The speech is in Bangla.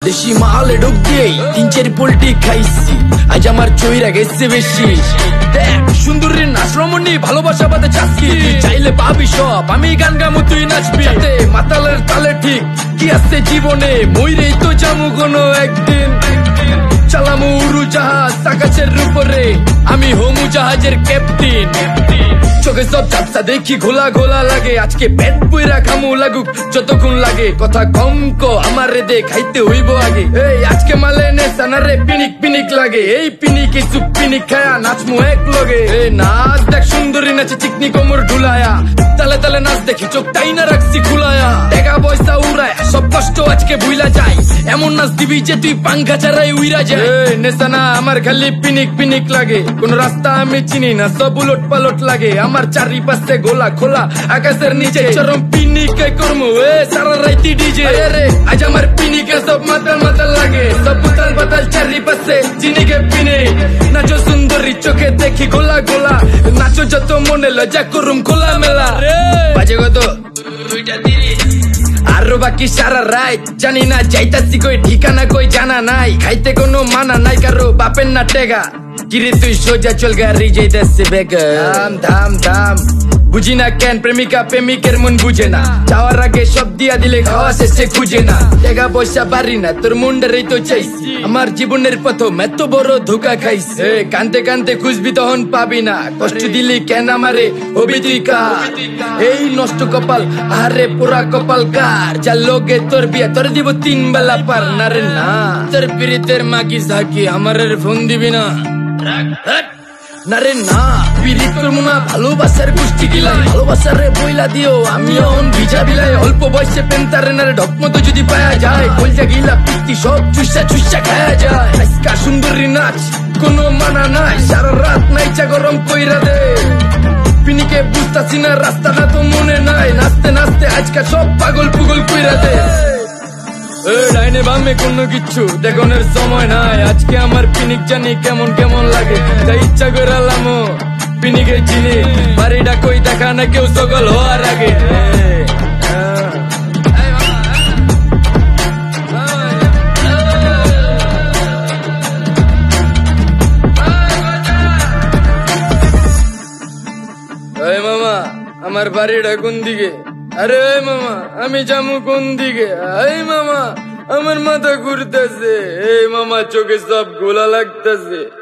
দেশি মালে ঢুক দিয়েই 3-4 পোল্টি খাইছি, আজ আমার চইরা গেছে বেশি। দেখ সুন্দরীর নাচ রমণী, ভালোবাসা বাদে চাচ্ছি, চাইলে পাবি সব, আমি গান গামু তুই নাচবি। মাতালের তালে ঠিক কি আছে জীবনে, মইরেই তো যামু কোনো একদিন। চালামু উড়ু জাহাজ আকাশের উপরে, আমি হোমু জাহাজের ক্যাপ্টেন। চোখে সব চাপসা দেখি ঘোলা ঘোলা লাগে, আজকে পেট পুইরা খামু লাগুক যতক্ষণ লাগে। কথা কম কো আমার রে দে খাইতে হইব আগে, এই আজকে মালে নেশা না রে পিনিক পিনিক লাগে। এই পিনিকে চুপ পিনিক খায়া নাচমু এক লগে। এই নাচ দেখ সুন্দরী নাচে চিকনি কোমর ঢুলায়া, তালে তালে নাচ দেখি চোখ টাইনা রাখছি খুলায়া। টাকা পয়সা উড়ায় সব কষ্ট আজকে ভুইলা যায়, এমন নাচ দিবি যে তুই পাঙ্খা ছাড়াই উইরা যায়। নেশা না আমার খালি পিনিক পিনিক লাগে, কোন রাস্তা আমি চিনি না, সব উলট পালট লাগে। আমার চারিপাশে গোলা খোলা আকাশের নিচে, চরম পিনিকে করমু সারা রাইতি ডিজে। রে আজ আমার পিনিকে সব মাতাল মাতাল লাগে, সব উতাল পাতাল চারিপাশে চিনিকে পিনে। নাচো সুন্দরী চোখে দেখি গোলা গোলা, নাচো যত মনে লজ্জা করুম খোলা মেলা। বাজে কত 2:30, আরো বাকি সারা রাত জানি না যাইতাছি কই, ঠিকানা কই জানা নাই, খাইতে কোনো মানা নাই কারো বাপের না টেগা। কিরে তুই সোজা চল গাড়ি যাইতাছে বেগা, ধাম ধাম ধাম। বুঝি না কেন প্রেমিকা প্রেমিকের মন বুঝে না, যাওয়ার আগে সব দিয়া দিলে খাওয়া শেষে খুঁজে না। টাকা পয়সা বাড়ি না তোর মুন্ডারেই তো চাইছি, আমার জীবনের প্রথম এত বড় ধোকা খাইছে। কানতে কানতে খুঁজবি তখন পাবি না, কষ্ট দিলি কেন আমারে হবি তুই কার। এই নষ্ট কপাল আরে পুরা কপাল কার, যার লোকে তোর বিয়া তোর দিব 3 বেলা পার না রে না। তোর পিরিতের মাকি সাকি আমার ফোন দিবি না না রে না। পিরিত করবো না ভালোবাসার গোষ্ঠী গিলাই, ভালোবাসার রে বইলা দিও আমিও ভিজা বিলাই। অল্প বয়সে পেন্তারে না রে ঢকমতো যদি পায়া যায়, কলজা গিলা পিত্তি সব চুষা চুষা খায়া যায়। আজকা সুন্দরী নাচ কোনো মানা নাই, সারা রাত নাইচা গরম কইরা দে। পিনিকে বুঝতাছি না রাস্তাটা তো মনে নাই, নাচতে নাচতে আজকা সব পাগল পুগল কইরা দে। ডাইনে বামে কোনো কিচ্ছু দেখনের সময় নাই, আজকে আমার পিনিক জানি কেমন কেমন লাগে, তাই ইচ্ছা করে আলামো পিনিকে চিনি। বাড়িটা কই দেখা না কেউ সকল হওয়ার আগে। মামা আমার বাড়িটা কোন দিকে? আরে মামা আমি যামু কোন দিকে? এই মামা আমার মাথা ঘুরতেছে, এই মামা চোখে সব গোলা লাগতেছে।